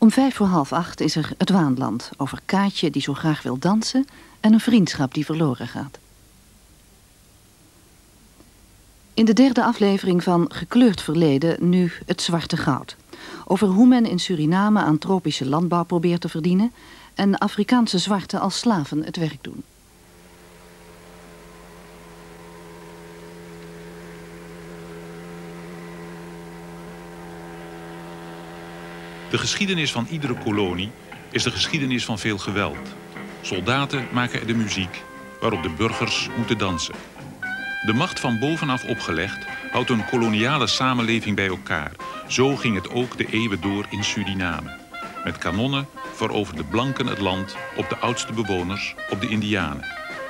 Om 7:45 is er Het Waanland over Kaatje die zo graag wil dansen en een vriendschap die verloren gaat. In de derde aflevering van Gekleurd Verleden nu het zwarte goud. Over hoe men in Suriname aan tropische landbouw probeert te verdienen en Afrikaanse zwarten als slaven het werk doen. De geschiedenis van iedere kolonie is de geschiedenis van veel geweld. Soldaten maken er de muziek waarop de burgers moeten dansen. De macht van bovenaf opgelegd houdt een koloniale samenleving bij elkaar. Zo ging het ook de eeuwen door in Suriname. Met kanonnen veroverden blanken het land op de oudste bewoners, op de Indianen.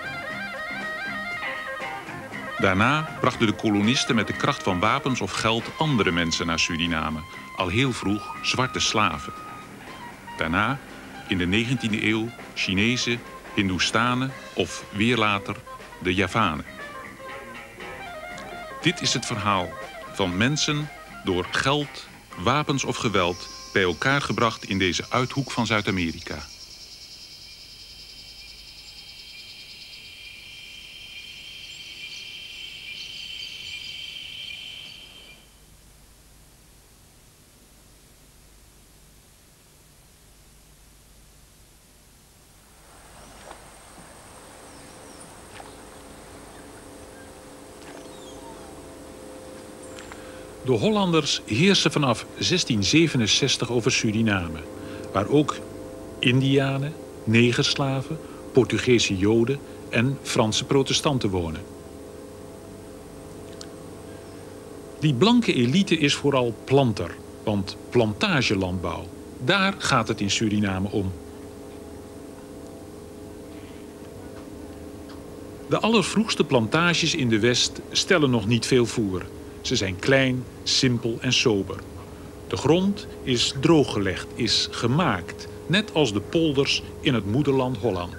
Daarna brachten de kolonisten met de kracht van wapens of geld andere mensen naar Suriname. Al heel vroeg zwarte slaven. Daarna, in de 19e eeuw, Chinezen, Hindoestanen of weer later de Javanen. Dit is het verhaal van mensen door geld, wapens of geweld bij elkaar gebracht in deze uithoek van Zuid-Amerika. De Hollanders heersen vanaf 1667 over Suriname, waar ook Indianen, negerslaven, Portugese Joden en Franse protestanten wonen. Die blanke elite is vooral planter, want plantagelandbouw, daar gaat het in Suriname om. De allervroegste plantages in de West stellen nog niet veel voor. Ze zijn klein, simpel en sober. De grond is drooggelegd, is gemaakt, net als de polders in het moederland Holland.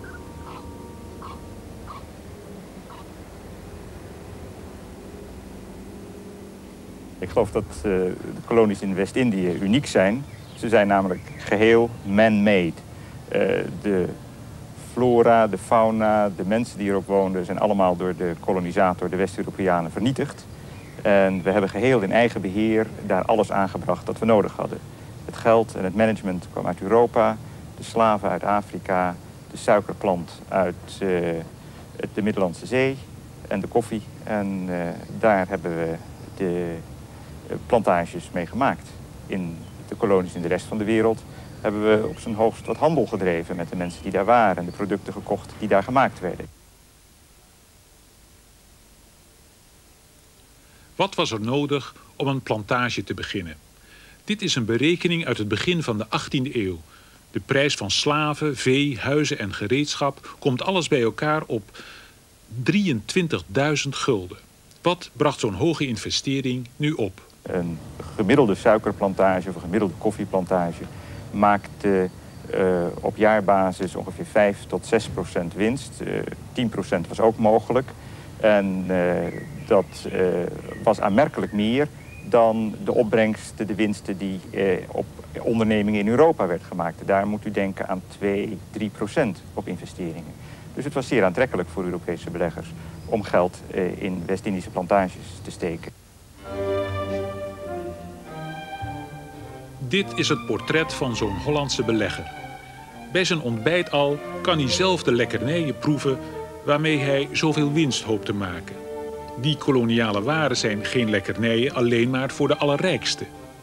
Ik geloof dat de kolonies in West-Indië uniek zijn. Ze zijn namelijk geheel man-made. De flora, de fauna, de mensen die erop woonden zijn allemaal door de kolonisator, de West-Europeanen, vernietigd. En we hebben geheel in eigen beheer daar alles aangebracht dat we nodig hadden. Het geld en het management kwam uit Europa, de slaven uit Afrika, de suikerplant uit de Middellandse Zee en de koffie. En daar hebben we de plantages mee gemaakt. In de kolonies in de rest van de wereld hebben we op zijn hoogst wat handel gedreven met de mensen die daar waren en de producten gekocht die daar gemaakt werden. Wat was er nodig om een plantage te beginnen? Dit is een berekening uit het begin van de 18e eeuw. De prijs van slaven, vee, huizen en gereedschap komt alles bij elkaar op 23.000 gulden. Wat bracht zo'n hoge investering nu op? Een gemiddelde suikerplantage of een gemiddelde koffieplantage maakte op jaarbasis ongeveer 5-6% winst. 10% was ook mogelijk. En dat was aanmerkelijk meer dan de opbrengsten, de winsten die op ondernemingen in Europa werd gemaakt. Daar moet u denken aan 2-3% op investeringen. Dus het was zeer aantrekkelijk voor Europese beleggers om geld in West-Indische plantages te steken. Dit is het portret van zo'n Hollandse belegger. Bij zijn ontbijt al kan hij zelf de lekkernijen proeven waarmee hij zoveel winst hoopt te maken. Die koloniale waren zijn geen lekkernijen alleen maar voor de allerrijkste.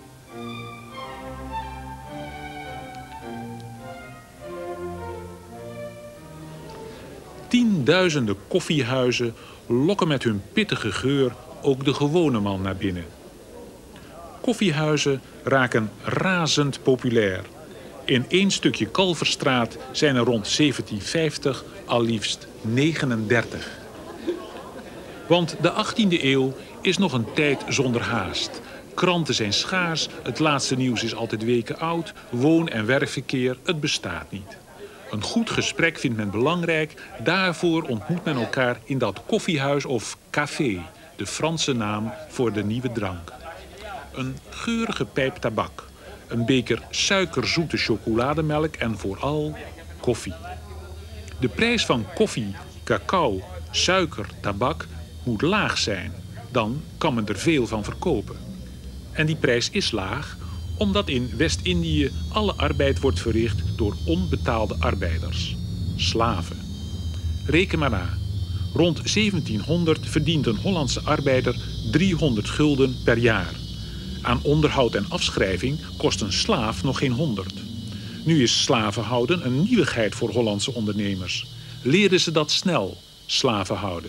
Tienduizenden koffiehuizen lokken met hun pittige geur ook de gewone man naar binnen. Koffiehuizen raken razend populair. In één stukje Kalverstraat zijn er rond 1750 al liefst 39. Want de 18e eeuw is nog een tijd zonder haast. Kranten zijn schaars, het laatste nieuws is altijd weken oud, woon- en werkverkeer, het bestaat niet. Een goed gesprek vindt men belangrijk, daarvoor ontmoet men elkaar in dat koffiehuis of café, de Franse naam voor de nieuwe drank. Een geurige pijp tabak, een beker suikerzoete chocolademelk en vooral koffie. De prijs van koffie, cacao, suiker, tabak moet laag zijn. Dan kan men er veel van verkopen. En die prijs is laag omdat in West-Indië alle arbeid wordt verricht door onbetaalde arbeiders, slaven. Reken maar na. Rond 1700 verdient een Hollandse arbeider 300 gulden per jaar. Aan onderhoud en afschrijving kost een slaaf nog geen 100. Nu is slavenhouden een nieuwigheid voor Hollandse ondernemers. Leerden ze dat snel, slavenhouden?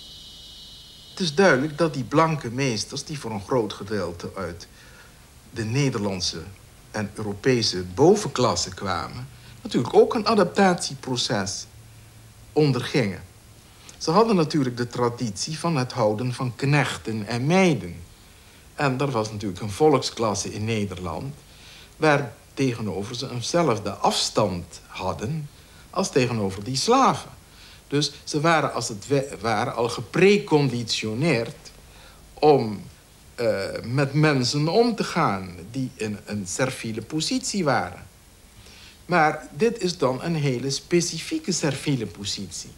Het is duidelijk dat die blanke meesters, die voor een groot gedeelte uit de Nederlandse en Europese bovenklasse kwamen, natuurlijk ook een adaptatieproces ondergingen. Ze hadden natuurlijk de traditie van het houden van knechten en meiden. En er was natuurlijk een volksklasse in Nederland waar tegenover ze eenzelfde afstand hadden als tegenover die slaven. Dus ze waren als het ware al gepreconditioneerd om met mensen om te gaan die in een serviele positie waren. Maar dit is dan een hele specifieke serviele positie.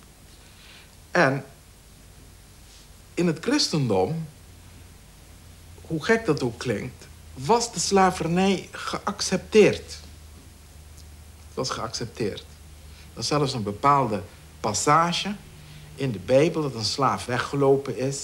En in het christendom, hoe gek dat ook klinkt, was de slavernij geaccepteerd. Het was geaccepteerd. Er was zelfs een bepaalde passage in de Bijbel dat een slaaf weggelopen is,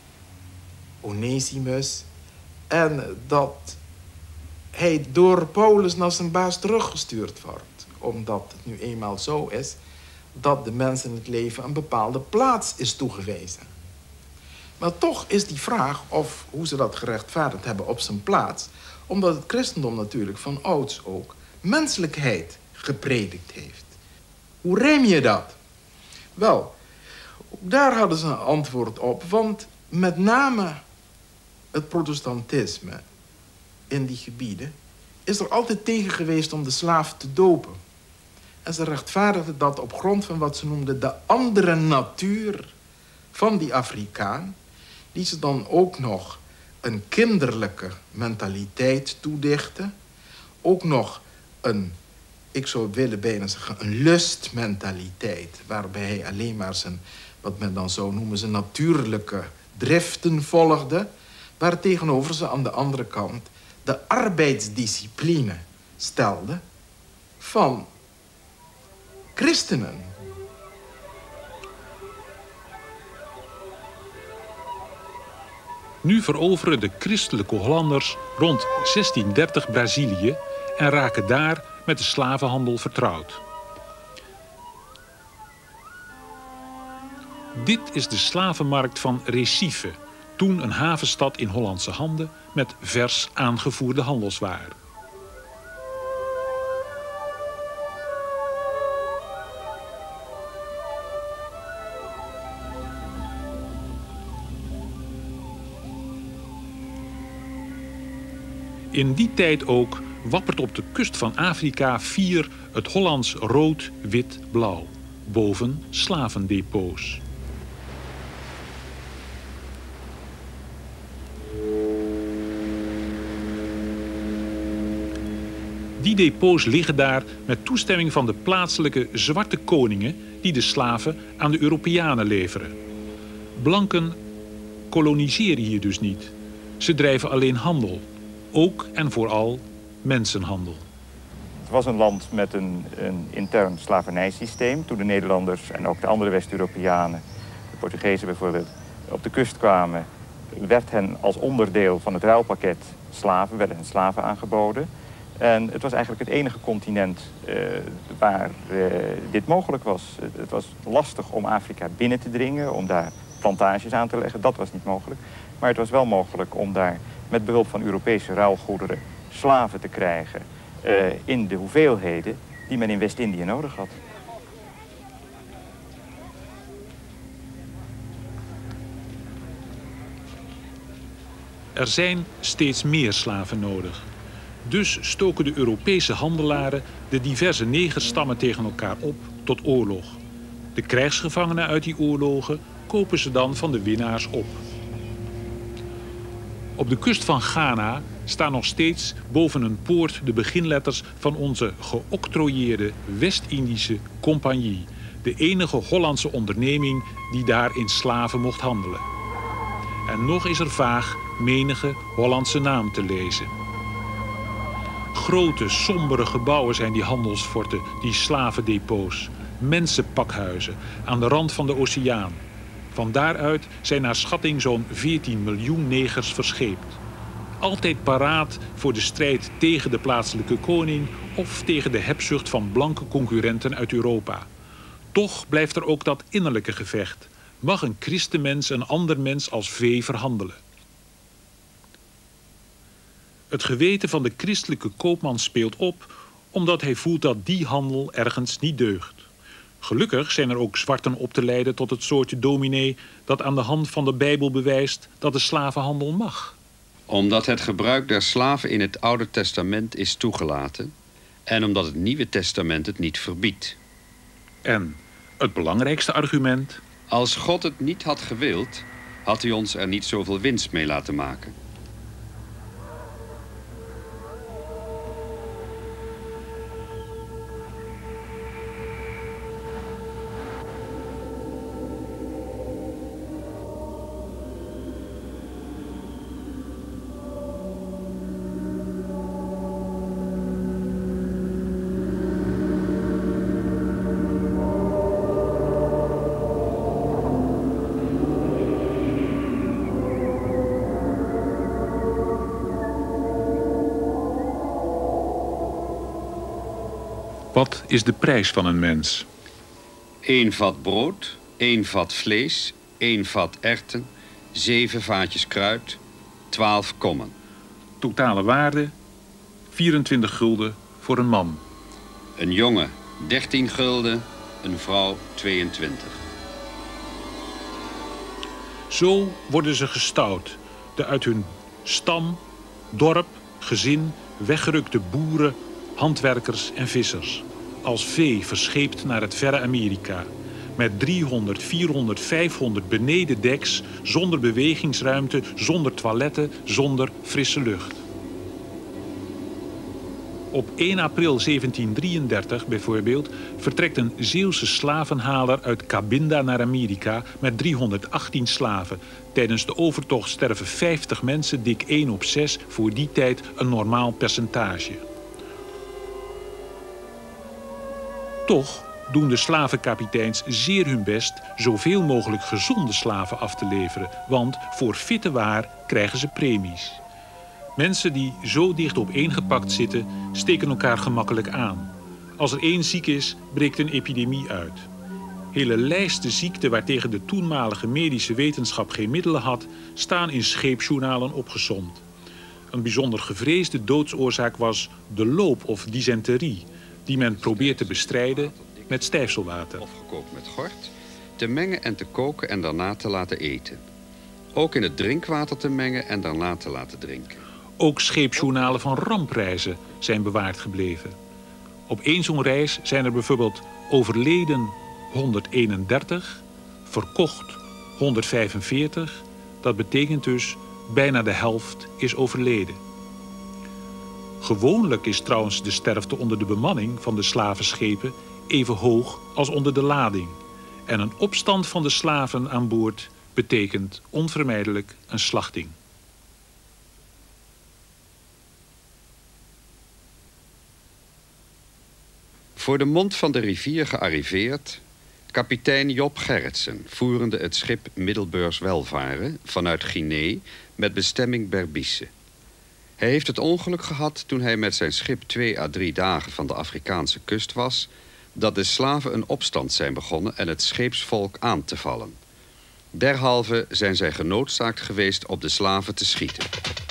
Onesimus, en dat hij door Paulus naar zijn baas teruggestuurd wordt. Omdat het nu eenmaal zo is dat de mens in het leven een bepaalde plaats is toegewezen. Maar toch is die vraag of hoe ze dat gerechtvaardigd hebben op zijn plaats, omdat het christendom natuurlijk van ouds ook menselijkheid gepredikt heeft. Hoe rijm je dat? Wel, daar hadden ze een antwoord op, want met name het protestantisme in die gebieden is er altijd tegen geweest om de slaaf te dopen. En ze rechtvaardigden dat op grond van wat ze noemden de andere natuur van die Afrikaan, die ze dan ook nog een kinderlijke mentaliteit toedichten, ook nog een, ik zou willen bijna zeggen, een lustmentaliteit, waarbij hij alleen maar zijn, wat men dan zou noemen, zijn natuurlijke driften volgde, waar tegenover ze aan de andere kant de arbeidsdiscipline stelde van christenen. Nu veroveren de christelijke Hollanders rond 1630 Brazilië en raken daar met de slavenhandel vertrouwd. Dit is de slavenmarkt van Recife, toen een havenstad in Hollandse handen met vers aangevoerde handelswaar. In die tijd ook wappert op de kust van Afrika 4 het Hollands rood, wit, blauw. Boven slavendepots. Die depots liggen daar met toestemming van de plaatselijke zwarte koningen die de slaven aan de Europeanen leveren. Blanken koloniseren hier dus niet. Ze drijven alleen handel. Ook en vooral mensenhandel. Het was een land met een intern slavernijsysteem. Toen de Nederlanders en ook de andere West-Europeanen, de Portugezen bijvoorbeeld, op de kust kwamen, werd hen als onderdeel van het ruilpakket werden hen slaven aangeboden. En het was eigenlijk het enige continent waar dit mogelijk was. Het was lastig om Afrika binnen te dringen, om daar plantages aan te leggen. Dat was niet mogelijk. Maar het was wel mogelijk om daar met behulp van Europese ruilgoederen slaven te krijgen in de hoeveelheden die men in West-Indië nodig had. Er zijn steeds meer slaven nodig. Dus stoken de Europese handelaren de diverse negerstammen tegen elkaar op tot oorlog. De krijgsgevangenen uit die oorlogen kopen ze dan van de winnaars op. Op de kust van Ghana staan nog steeds boven een poort de beginletters van onze geoctrooieerde West-Indische Compagnie, de enige Hollandse onderneming die daar in slaven mocht handelen. En nog is er vaag menige Hollandse naam te lezen. Grote, sombere gebouwen zijn die handelsforten, die slavendepots, mensenpakhuizen aan de rand van de oceaan. Van daaruit zijn naar schatting zo'n 14 miljoen negers verscheept. Altijd paraat voor de strijd tegen de plaatselijke koning of tegen de hebzucht van blanke concurrenten uit Europa. Toch blijft er ook dat innerlijke gevecht. Mag een christenmens een ander mens als vee verhandelen? Het geweten van de christelijke koopman speelt op, omdat hij voelt dat die handel ergens niet deugt. Gelukkig zijn er ook zwarten op te leiden tot het soortje dominee dat aan de hand van de Bijbel bewijst dat de slavenhandel mag. Omdat het gebruik der slaven in het Oude Testament is toegelaten en omdat het Nieuwe Testament het niet verbiedt. En het belangrijkste argument: als God het niet had gewild, had hij ons er niet zoveel winst mee laten maken. Wat is de prijs van een mens? 1 vat brood, 1 vat vlees, 1 vat erwten, 7 vaatjes kruid, 12 kommen. Totale waarde 24 gulden voor een man. Een jongen 13 gulden, een vrouw 22. Zo worden ze gestouwd, de uit hun stam, dorp, gezin weggerukte boeren, handwerkers en vissers. Als vee verscheept naar het verre Amerika. Met 300, 400, 500 benedendeks, zonder bewegingsruimte, zonder toiletten, zonder frisse lucht. Op 1 april 1733 bijvoorbeeld vertrekt een Zeeuwse slavenhaler uit Cabinda naar Amerika met 318 slaven. Tijdens de overtocht sterven 50 mensen, dik 1 op 6, voor die tijd een normaal percentage. Toch doen de slavenkapiteins zeer hun best zoveel mogelijk gezonde slaven af te leveren, want voor fitte waar krijgen ze premies. Mensen die zo dicht opeengepakt zitten, steken elkaar gemakkelijk aan. Als er 1 ziek is, breekt een epidemie uit. Hele lijsten ziekten waartegen de toenmalige medische wetenschap geen middelen had, staan in scheepsjournalen opgesomd. Een bijzonder gevreesde doodsoorzaak was de loop of dysenterie, die men probeert te bestrijden met stijfselwater. Of gekookt met gort, te mengen en te koken en daarna te laten eten. Ook in het drinkwater te mengen en daarna te laten drinken. Ook scheepsjournalen van rampreizen zijn bewaard gebleven. Op 1 zo'n reis zijn er bijvoorbeeld overleden 131, verkocht 145. Dat betekent dus bijna de helft is overleden. Gewoonlijk is trouwens de sterfte onder de bemanning van de slavenschepen even hoog als onder de lading. En een opstand van de slaven aan boord betekent onvermijdelijk een slachting. Voor de mond van de rivier gearriveerd, kapitein Job Gerritsen, voerende het schip Middelbeurs Welvaren vanuit Guinea met bestemming Berbice. Hij heeft het ongeluk gehad toen hij met zijn schip 2 à 3 dagen van de Afrikaanse kust was, dat de slaven een opstand zijn begonnen en het scheepsvolk aan te vallen. Derhalve zijn zij genoodzaakt geweest op de slaven te schieten.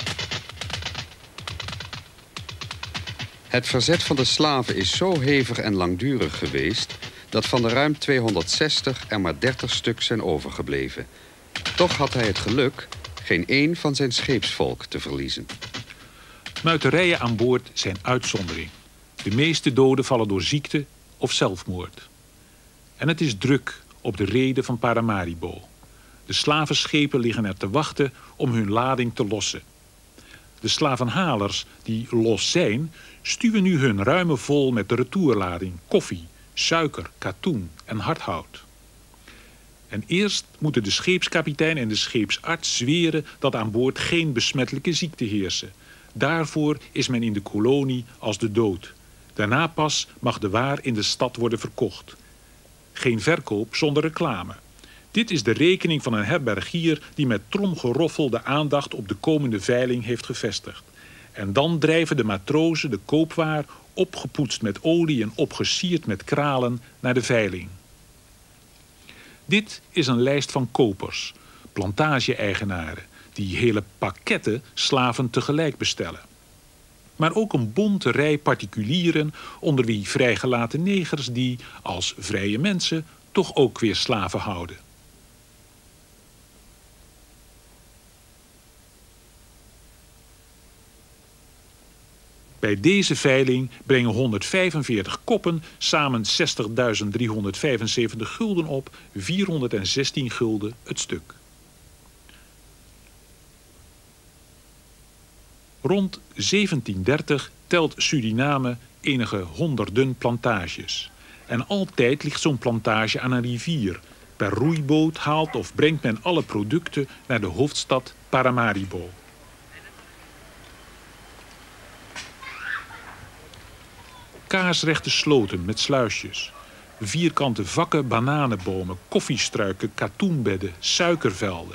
Het verzet van de slaven is zo hevig en langdurig geweest dat van de ruim 260 er maar 30 stuk zijn overgebleven. Toch had hij het geluk geen één van zijn scheepsvolk te verliezen. Muiterijen aan boord zijn uitzondering. De meeste doden vallen door ziekte of zelfmoord. En het is druk op de reden van Paramaribo. De slavenschepen liggen er te wachten om hun lading te lossen. De slavenhalers die los zijn, stuwen nu hun ruimen vol met de retourlading koffie, suiker, katoen en hardhout. En eerst moeten de scheepskapitein en de scheepsarts zweren dat aan boord geen besmettelijke ziekte heersen. Daarvoor is men in de kolonie als de dood. Daarna pas mag de waar in de stad worden verkocht. Geen verkoop zonder reclame. Dit is de rekening van een herbergier die met tromgeroffel de aandacht op de komende veiling heeft gevestigd. En dan drijven de matrozen de koopwaar, opgepoetst met olie en opgesierd met kralen, naar de veiling. Dit is een lijst van kopers, plantage-eigenaren, die hele pakketten slaven tegelijk bestellen. Maar ook een bonte rij particulieren, onder wie vrijgelaten negers die, als vrije mensen, toch ook weer slaven houden. Bij deze veiling brengen 145 koppen samen 60.375 gulden op, 416 gulden het stuk. Rond 1730 telt Suriname enige honderden plantages. En altijd ligt zo'n plantage aan een rivier. Per roeiboot haalt of brengt men alle producten naar de hoofdstad Paramaribo. Kaarsrechte sloten met sluisjes. Vierkante vakken bananenbomen, koffiestruiken, katoenbedden, suikervelden.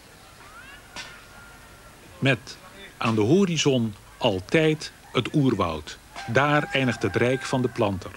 Met aan de horizon altijd het oerwoud. Daar eindigt het rijk van de planter.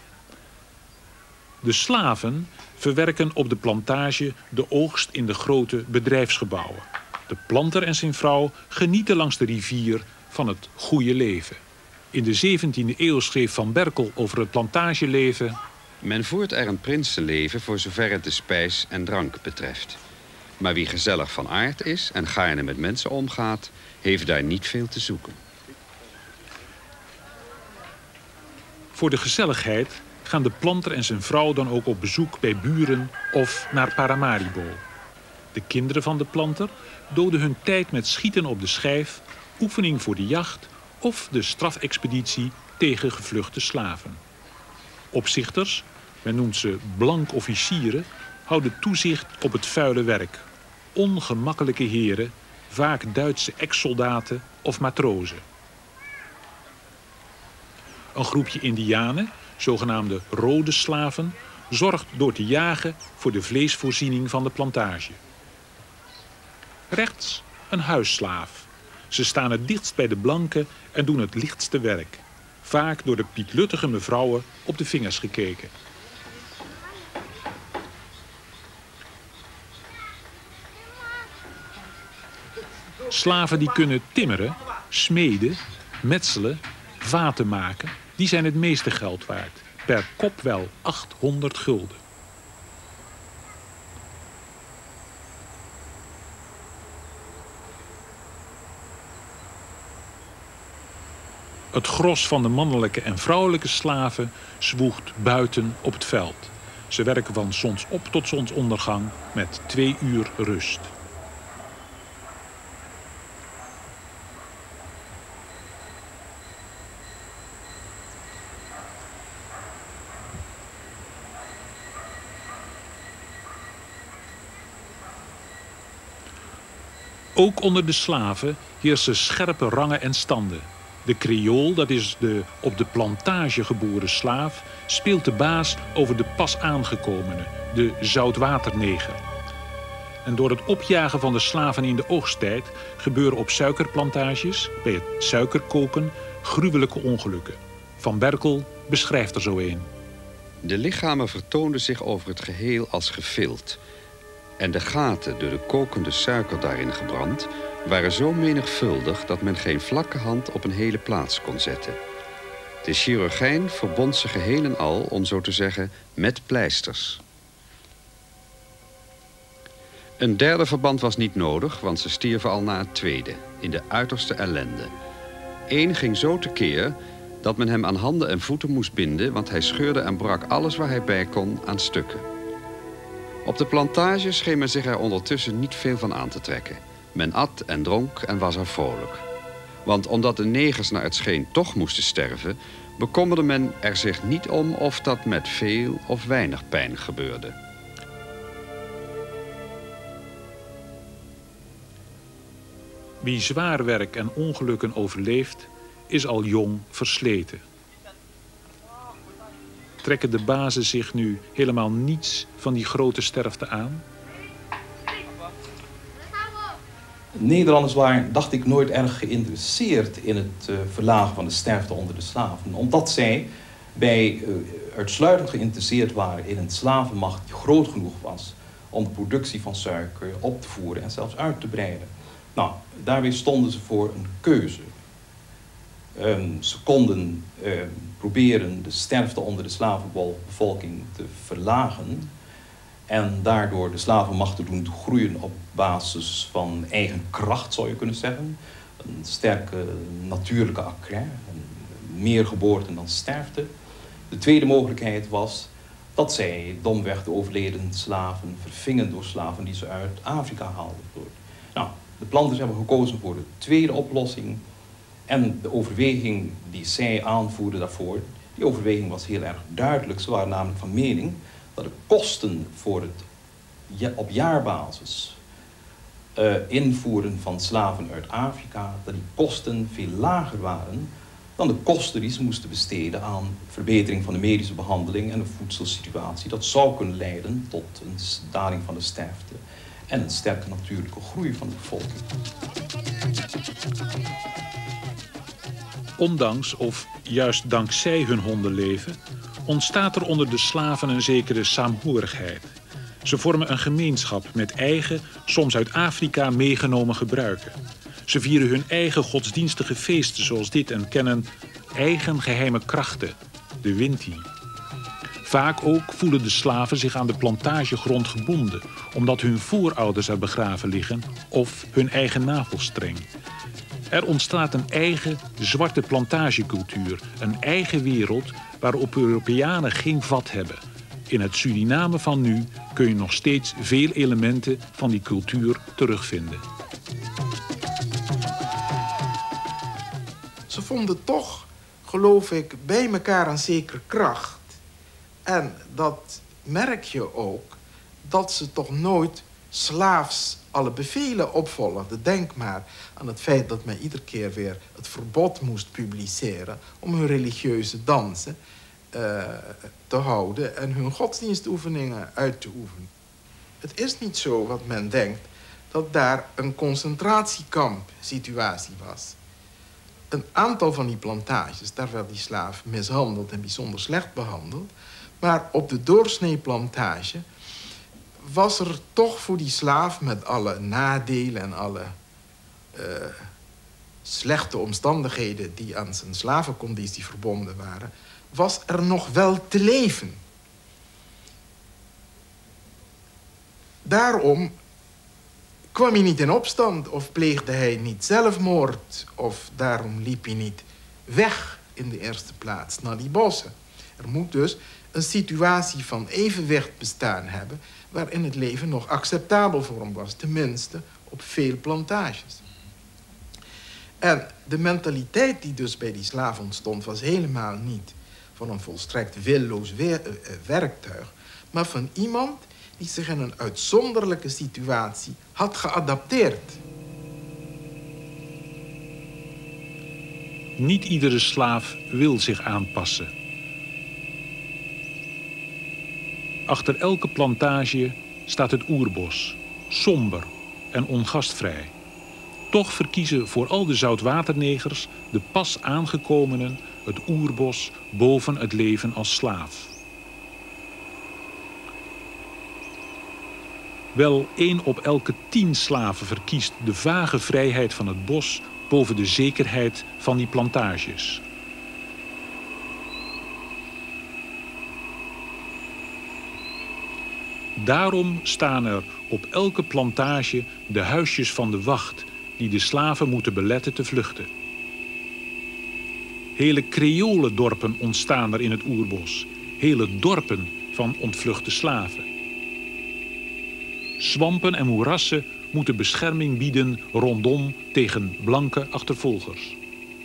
De slaven verwerken op de plantage de oogst in de grote bedrijfsgebouwen. De planter en zijn vrouw genieten langs de rivier van het goede leven. In de 17e eeuw schreef Van Berkel over het plantageleven: Men voert er een prinsenleven voor zover het de spijs en drank betreft. Maar wie gezellig van aard is en gaarne met mensen omgaat, heeft daar niet veel te zoeken. Voor de gezelligheid gaan de planter en zijn vrouw dan ook op bezoek bij buren of naar Paramaribo. De kinderen van de planter doden hun tijd met schieten op de schijf, oefening voor de jacht of de strafexpeditie tegen gevluchte slaven. Opzichters, men noemt ze blankofficieren, houden toezicht op het vuile werk. Ongemakkelijke heren, vaak Duitse ex-soldaten of matrozen. Een groepje indianen, zogenaamde rode slaven, zorgt door te jagen voor de vleesvoorziening van de plantage. Rechts een huisslaaf. Ze staan het dichtst bij de blanken en doen het lichtste werk. Vaak door de pietluttige mevrouwen op de vingers gekeken. Slaven die kunnen timmeren, smeden, metselen, vaten maken, die zijn het meeste geld waard. Per kop wel 800 gulden. Het gros van de mannelijke en vrouwelijke slaven zwoegt buiten op het veld. Ze werken van zonsop tot zonsondergang met 2 uur rust. Ook onder de slaven heersen scherpe rangen en standen. De Creool, dat is de op de plantage geboren slaaf, speelt de baas over de pas aangekomene, de zoutwaterneger. En door het opjagen van de slaven in de oogsttijd gebeuren op suikerplantages, bij het suikerkoken, gruwelijke ongelukken. Van Berkel beschrijft er zo een. De lichamen vertoonden zich over het geheel als gevild. En de gaten door de kokende suiker daarin gebrand waren zo menigvuldig dat men geen vlakke hand op een hele plaats kon zetten. De chirurgijn verbond ze geheel en al, om zo te zeggen, met pleisters. Een derde verband was niet nodig, want ze stierven al na het tweede, in de uiterste ellende. Eén ging zo tekeer dat men hem aan handen en voeten moest binden, want hij scheurde en brak alles waar hij bij kon aan stukken. Op de plantage scheen men zich er ondertussen niet veel van aan te trekken. Men at en dronk en was er vrolijk. Want omdat de negers naar het scheen toch moesten sterven, bekommerde men er zich niet om of dat met veel of weinig pijn gebeurde. Wie zwaar werk en ongelukken overleeft, is al jong versleten. Trekken de bazen zich nu helemaal niets van die grote sterfte aan? Nederlanders waren, dacht ik, nooit erg geïnteresseerd in het verlagen van de sterfte onder de slaven. Omdat zij uitsluitend geïnteresseerd waren in een slavenmacht die groot genoeg was om de productie van suiker op te voeren en zelfs uit te breiden. Nou, daarbij stonden ze voor een keuze. Ze konden proberen de sterfte onder de slavenbevolking te verlagen en daardoor de slavenmacht te doen groeien op basis van eigen kracht, zou je kunnen zeggen. Een sterke natuurlijke accres, meer geboorten dan sterfte. De tweede mogelijkheid was dat zij domweg de overleden slaven vervingen door slaven die ze uit Afrika haalden. Nou, de planters hebben gekozen voor de tweede oplossing. En de overweging die zij aanvoerden daarvoor, die overweging was heel erg duidelijk. Ze waren namelijk van mening dat de kosten voor het op jaarbasis invoeren van slaven uit Afrika, dat die kosten veel lager waren dan de kosten die ze moesten besteden aan verbetering van de medische behandeling en de voedselsituatie. Dat zou kunnen leiden tot een daling van de sterfte en een sterke natuurlijke groei van de bevolking. Ondanks of juist dankzij hun hondenleven ontstaat er onder de slaven een zekere saamhorigheid. Ze vormen een gemeenschap met eigen, soms uit Afrika meegenomen gebruiken. Ze vieren hun eigen godsdienstige feesten zoals dit en kennen eigen geheime krachten, de Winti. Vaak ook voelen de slaven zich aan de plantagegrond gebonden, omdat hun voorouders er begraven liggen of hun eigen navelstreng. Er ontstaat een eigen zwarte plantagecultuur, een eigen wereld waarop Europeanen geen vat hebben. In het Suriname van nu kun je nog steeds veel elementen van die cultuur terugvinden. Ze vonden toch, geloof ik, bij elkaar een zekere kracht. En dat merk je ook, dat ze toch nooit slaafs alle bevelen opvolgden. Denk maar aan het feit dat men iedere keer weer het verbod moest publiceren om hun religieuze dansen te houden en hun godsdienstoefeningen uit te oefenen. Het is niet zo wat men denkt, dat daar een concentratiekamp-situatie was. Een aantal van die plantages, daar werd die slaaf mishandeld en bijzonder slecht behandeld. Maar op de doorsneeplantage was er toch voor die slaaf met alle nadelen en alle slechte omstandigheden die aan zijn slavenconditie verbonden waren, was er nog wel te leven. Daarom kwam hij niet in opstand of pleegde hij niet zelfmoord of daarom liep hij niet weg in de eerste plaats naar die bossen. Er moet dus een situatie van evenwicht bestaan hebben waarin het leven nog acceptabel voor hem was, tenminste op veel plantages. En de mentaliteit die dus bij die slaaf ontstond was helemaal niet van een volstrekt willoos werktuig, maar van iemand die zich in een uitzonderlijke situatie had geadapteerd. Niet iedere slaaf wil zich aanpassen. Achter elke plantage staat het oerbos, somber en ongastvrij. Toch verkiezen vooral de zoutwaternegers, de pas aangekomenen, het oerbos boven het leven als slaaf. Wel 1 op elke 10 slaven verkiest de vage vrijheid van het bos boven de zekerheid van die plantages. Daarom staan er op elke plantage de huisjes van de wacht die de slaven moeten beletten te vluchten. Hele Creolendorpen ontstaan er in het oerbos, hele dorpen van ontvluchte slaven. Swampen en moerassen moeten bescherming bieden rondom tegen blanke achtervolgers.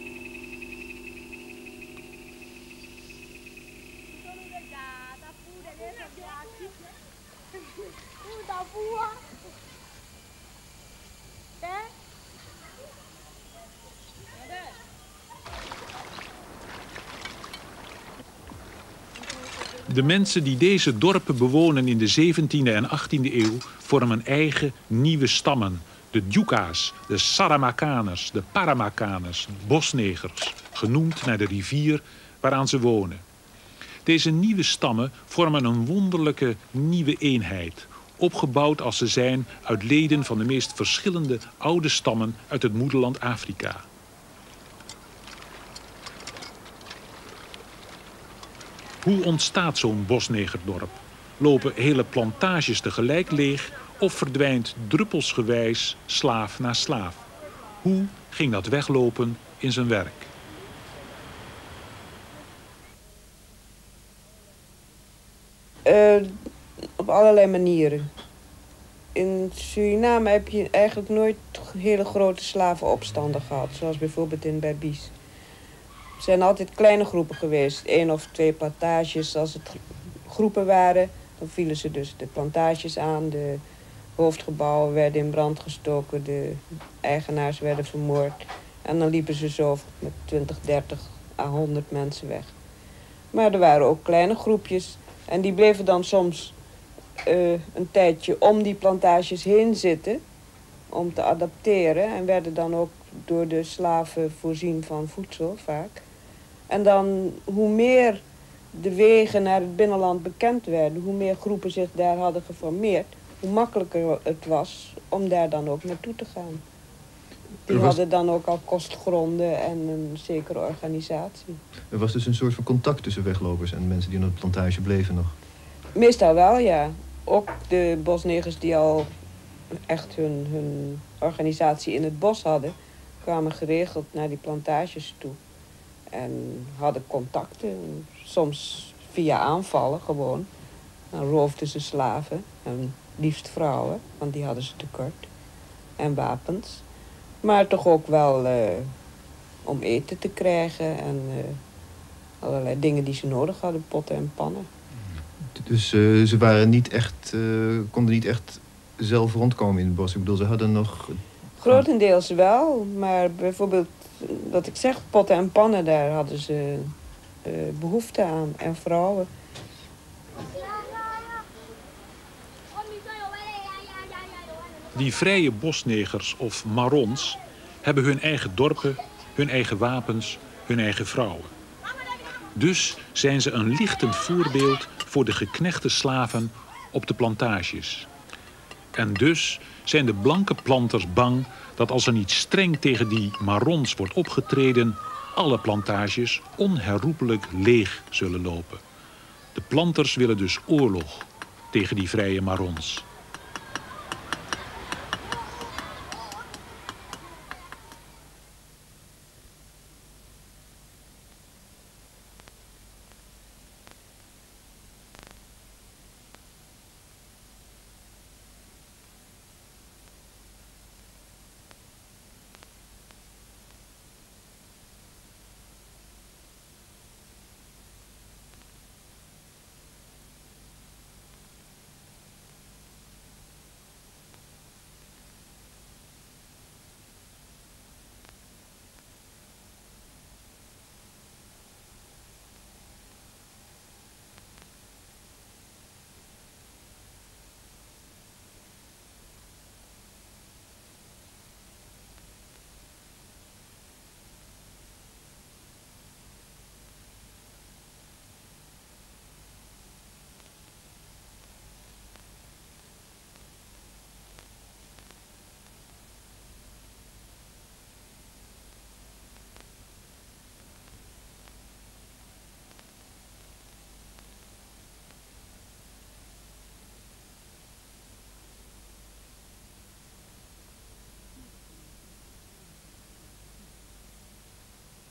De mensen die deze dorpen bewonen in de 17e en 18e eeuw vormen eigen nieuwe stammen. De Djuka's, de Saramakaners, de Paramakaners, bosnegers, genoemd naar de rivier waaraan ze wonen. Deze nieuwe stammen vormen een wonderlijke nieuwe eenheid, opgebouwd als ze zijn uit leden van de meest verschillende oude stammen uit het moederland Afrika. Hoe ontstaat zo'n bosnegerdorp? Lopen hele plantages tegelijk leeg of verdwijnt druppelsgewijs slaaf na slaaf? Hoe ging dat weglopen in zijn werk? Op allerlei manieren. In Suriname heb je eigenlijk nooit hele grote slavenopstanden gehad, zoals bijvoorbeeld in Berbice. Er zijn altijd kleine groepen geweest, 1 of 2 plantages. Als het groepen waren, dan vielen ze dus de plantages aan. De hoofdgebouwen werden in brand gestoken, de eigenaars werden vermoord. En dan liepen ze zo met 20, 30 à 100 mensen weg. Maar er waren ook kleine groepjes en die bleven dan soms een tijdje om die plantages heen zitten om te adapteren en werden dan ook door de slaven voorzien van voedsel vaak. En dan hoe meer de wegen naar het binnenland bekend werden, hoe meer groepen zich daar hadden geformeerd, hoe makkelijker het was om daar dan ook naartoe te gaan. Die hadden dan ook al kostgronden en een zekere organisatie. Er was dus een soort van contact tussen weglopers en mensen die op de plantage bleven nog? Meestal wel, ja. Ook de bosnegers die al echt hun organisatie in het bos hadden, kwamen geregeld naar die plantages toe. En hadden contacten, soms via aanvallen gewoon. Dan roofden ze slaven, en liefst vrouwen, want die hadden ze tekort. En wapens. Maar toch ook wel om eten te krijgen en allerlei dingen die ze nodig hadden, potten en pannen. Dus ze waren niet echt, konden niet echt zelf rondkomen in het bos? Ik bedoel, ze hadden nog... Grotendeels wel, maar bijvoorbeeld, wat ik zeg, potten en pannen, daar hadden ze behoefte aan. En vrouwen. Die vrije bosnegers of marons hebben hun eigen dorpen, hun eigen wapens, hun eigen vrouwen. Dus zijn ze een lichtend voorbeeld voor de geknechte slaven op de plantages. En dus zijn de blanke planters bang dat als er niet streng tegen die marons wordt opgetreden, alle plantages onherroepelijk leeg zullen lopen. De planters willen dus oorlog tegen die vrije marons.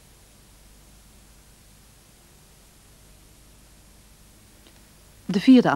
De vierde